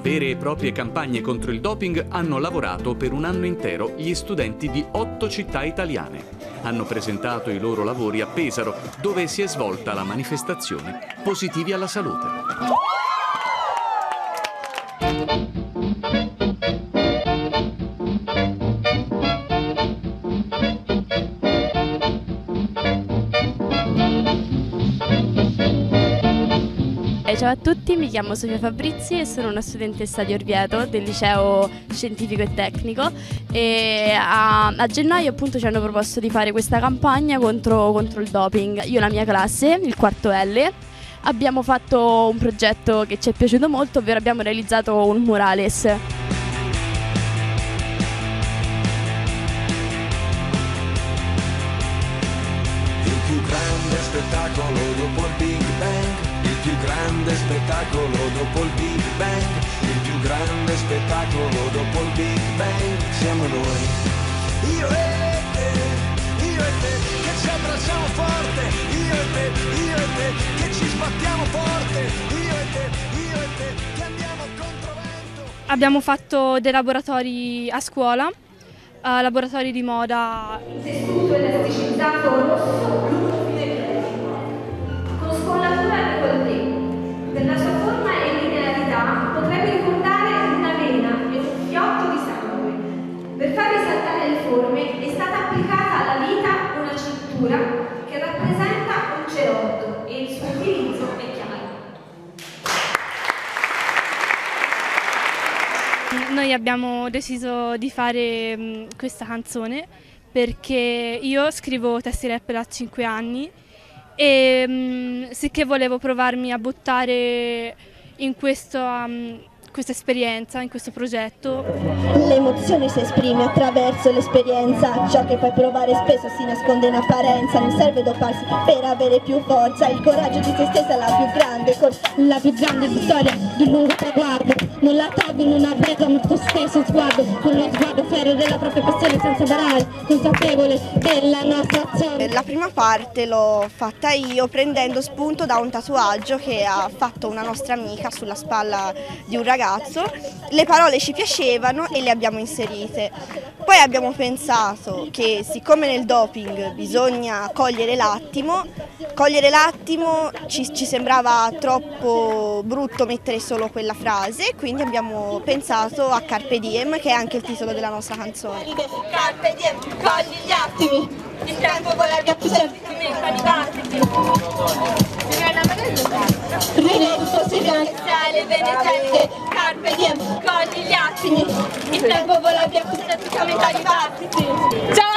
vere e proprie campagne contro il doping hanno lavorato per un anno intero gli studenti di 8 città italiane. Hanno presentato i loro lavori a Pesaro, dove si è svolta la manifestazione Positivi alla Salute. Ciao a tutti, mi chiamo Sofia Fabrizi e sono una studentessa di Orvieto del liceo scientifico e tecnico e a gennaio appunto ci hanno proposto di fare questa campagna contro il doping. Io e la mia classe, il quarto L, abbiamo fatto un progetto che ci è piaciuto molto, ovvero abbiamo realizzato un murales. Il più grande spettacolo dopo il Big Bang, il più grande spettacolo dopo il Big Bang, il più grande spettacolo dopo il Big Bang, siamo noi. Io e te, che ci abbracciamo forte, io e te, che ci sbattiamo forte, io e te, che andiamo contro vento. Abbiamo fatto dei laboratori a scuola, laboratori di moda. Tessuto elasticizzato rosso, lungo fino ai piedi, con scollatura e décolleté. Per la sua forma e linearità potrebbe ricordare una vena e un fiotto di sangue. Per far risaltare le forme è stata applicata alla vita una cintura che rappresenta un cerotto e il suo utilizzo è chiaro. Noi abbiamo deciso di fare questa canzone perché io scrivo testi rap da 5 anni e sicché volevo provarmi a buttare in questa esperienza, in questo progetto. L'emozione si esprime attraverso l'esperienza, ciò che puoi provare spesso si nasconde in apparenza, non serve doparsi per avere più forza, il coraggio di te stessa è la più grande vittoria di un lungo traguardo, non la trovi, non avverto il tuo stesso sguardo, con lo sguardo ferro della propria passione senza barare, consapevole della nostra azione. La prima parte l'ho fatta io prendendo spunto da un tatuaggio che ha fatto una nostra amica sulla spalla di un ragazzo. Le parole ci piacevano e le abbiamo inserite. Poi abbiamo pensato che siccome nel doping bisogna cogliere l'attimo ci sembrava troppo brutto mettere solo quella frase, quindi abbiamo pensato a Carpe Diem, che è anche il titolo della nostra canzone. Carpe Diem, cogli gli attimi, il tempo vola via più semplicemente di battiti. Reddito finanziarie benedette, Carpe Diem, cogli gli attimi, il tempo vola via più semplicemente di battiti. Ciao!